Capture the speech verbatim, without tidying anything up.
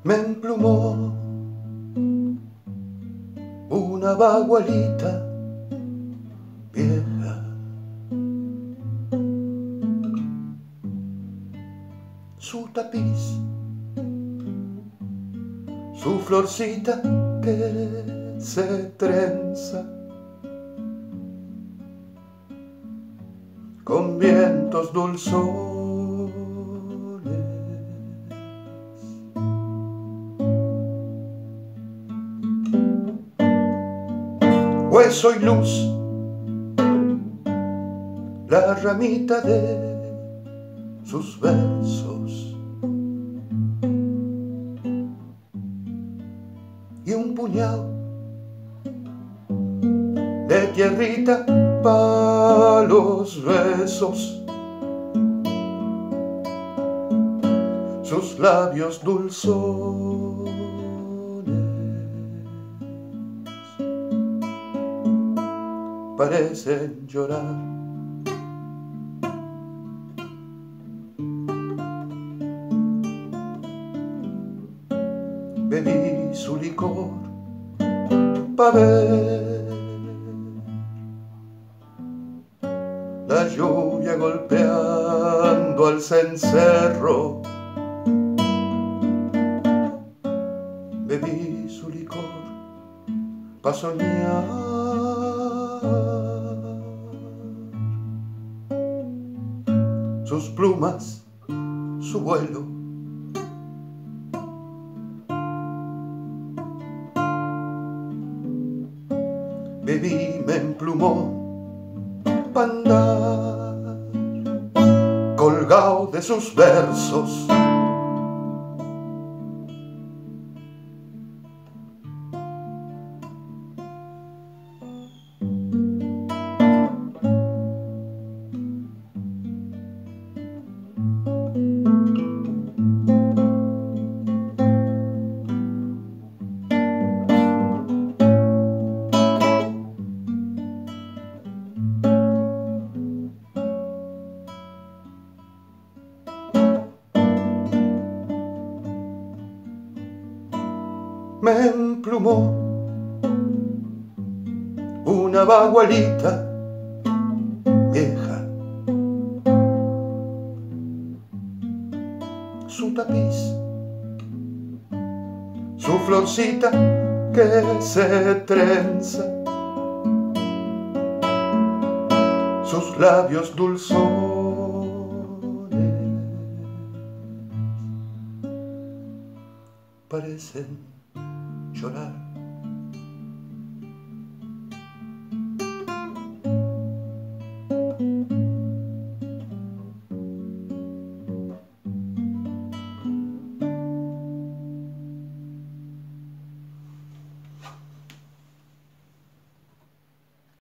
Me emplumó una bagualita vieja, su tapiz, su florcita que se trenza con vientos dulzones, hueso y luz, la ramita de sus versos y un puñado de tierrita pa' los besos, sus labios dulzones parecen llorar. Bebí su licor pa' ver la lluvia golpeando al cencerro. Bebí su licor pa' soñar sus plumas, su vuelo, bebí, me emplumó pa' andar colgado de sus versos. Me emplumó una bagualita vieja, su tapiz, su florcita que se trenza, sus labios dulzones parecen llorar.